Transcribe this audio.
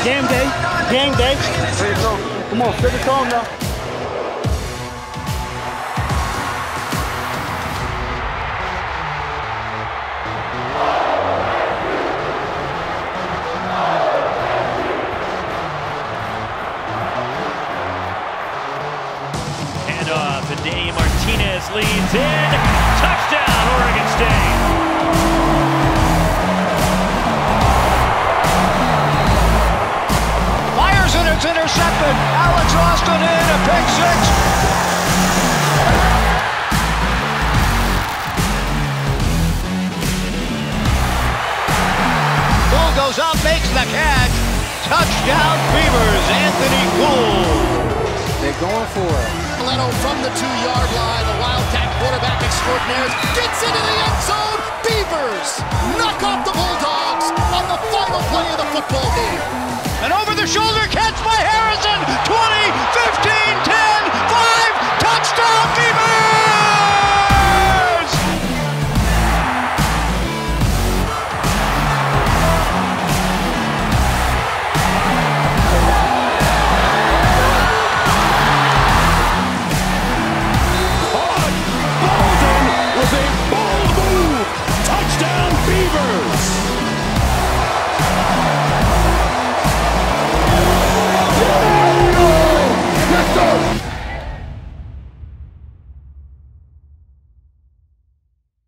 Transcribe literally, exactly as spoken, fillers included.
Game day. Game day. There you go. Come on, set the tone now. And off, and Dave Martinez leads in. Touchdown, Oregon State. Fires and it's intercepted. Alex Austin in a pick six. Gould goes up, makes the catch. Touchdown Beavers, Anthony Gould. They're going for it. Leto from the two-yard line. The Wildcat quarterback extraordinaire gets into the end zone. Beavers knock off the Bulldogs on the final play of the football game. An over-the-shoulder catch by Harrison. twenty